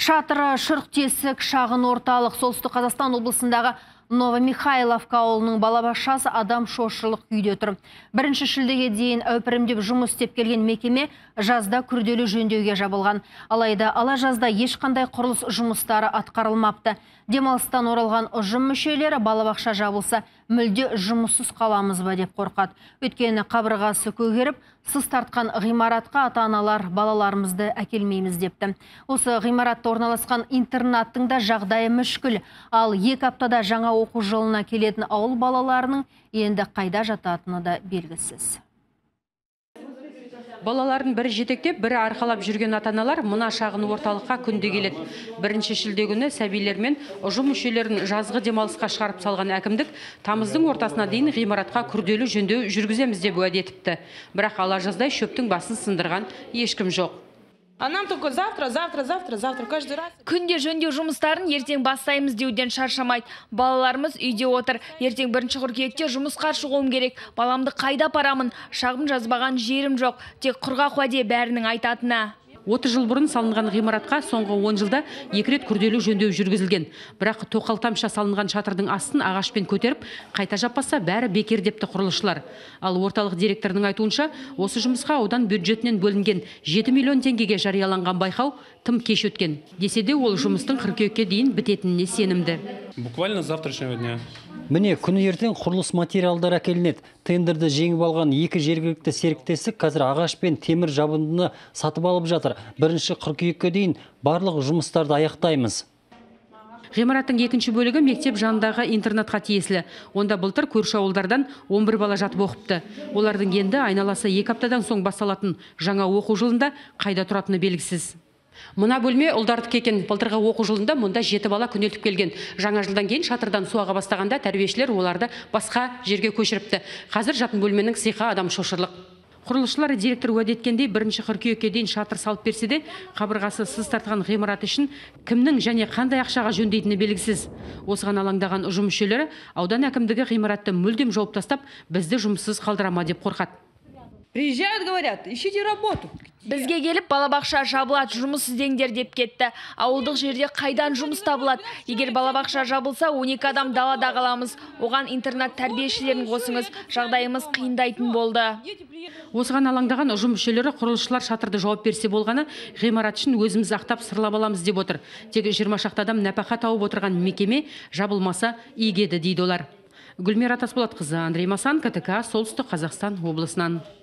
Шатыры Шұрқ-Тесік шағын орталық солтүстік Қазақстан облысындағы Новомихайловка ауылының балабақшасы адам шошырлық күйде тұр. 1 шілдеге дейін әупірімдеп жұмыс істеп келген мекеме жазда күрделі жөндеуге жабылған. Алайда ала жазда ешқандай құрылыс жұмыстары атқарылмапты. Демалыстан оралған ұжым мүшелері балабақша жабылса мүлде жұмыссыз қаламыз ба деп қорқады. Өйткені қабырғасы көгеріп, сыз тартқан ғимаратқа ата-аналар балаларымызды әкелмейміз депті. Осы ғимаратта орналасқан интернаттың да жағдайы мүшкіл. Ал 2 аптада жаңа оқу жылына келетін ауыл балаларының енді қайда жататыны да белгісіз. Балаларын бірі жетектеп, бірі арқалап жүрген ата-аналар мына шағын орталыққа күнде келеді. 1 шілде күні сәбилер мен ұжым мүшелерін жазғы демалысқа шығарып салған әкімдік тамыздың ортасына дейін ғимаратқа күрделі жөндеу жүргіземіз деп уәде етіпті. Бірақ ала жаздай шөптің басын сындырған ешкім жоқ. А нам только завтра каждый раз. Күнде жөндеу жұмыстарын ертең бастаймыз деуден шаршамайды. Балаларымыз үйде отыр. Ертең 1 қыркүйекте жұмысқа шығуым керек. Баламды қайда апарамын? Шағым жазбаған жерім жоқ. Тек құрғақ уәде бәрінің айтатыны. 30 жыл бұрын салынған ғимаратқа соңғы 10 жылда 2 рет күрделі жөндеу жүргізілген. Бірақ тоқал тамша салынған шатырдың астын ағашпен көтеріп, қайта жаппаса бәрі бекер депті құрылысшылар. Ал орталық директорының айтуынша, осы жұмысқа аудан бюджетінен бөлінген 7 миллион теңгеге жарияланған байқау тым кеш өткен. Десе де ол жұмыстың қыркүйекке дейін бітетініне сенімді. Буквально с завтрашнего дня. Міне, күні ертең құрылыс материалдар әкелінеді. Тендерді жеңіп алған 2 жергілікті серіктестік қазір ағаш пен темір жабындыны сатып алып жатыр. 1 қыркүйекке дейін барлық жұмыстарды аяқтаймыз. Ғимараттың 2-ші бөлігі мектеп жанындағы интернатқа тиесілі. Онда былтыр көрші ауылдардан 11 бала жатып оқыпты. Олардың енді айналасы 2 аптадан соң басталатын жаңа оқу жылында қайда тұратыны белгісіз. Мына бөлме ұлдардікі екен. Былтырғы оқу жылында мұнда 7 бала күнелтіп келген. Жаңа жылдан кейін шатырдан су аға бастағанда тәрбиешілер оларды басқа жерге көшіріпті. Қазір жатын бөлменің сиқы адам шошырлық. Құрылысшылар директор уәде еткендей 1 қыркүйекке дейін шатыр салып берсе де, қабырғасы сыз тартқан ғимарат үшін кімнің және қандай ақшаға жөндейтіні белгісіз. Осыған алаңдаған ұжым мүшелері аудан әкімдігі ғимаратты мүлдем жауып тастап, бізді жұмыссыз қалдырама деп қорқады. Приезжают, говорят, ищите работу. Бізге келіп балабақша жабылады, жұмыс іздеңдер деп кетті. Ауылдық жерде қайдан жұмыс табылады? Егер балабақша жабылса, 12 адам далада қаламыз. Оған интернат тәрбиешілерін қосыңыз. Жағдайымыз қиындайтын болды. Осыған алаңдаған ұжым мүшелері құрылысшылар шатырды жауап берсе болғаны, ғимарат үшін өзіміз ақтап сырлап аламыз деп отыр. Тек 20 шақты адам нәпақа тауып отырған мекеме жабылмаса игеді дейді олар. Гүлмира Тасболатқызы, Андрей Масан, КТК, Солтүстік Қазақстан облысынан.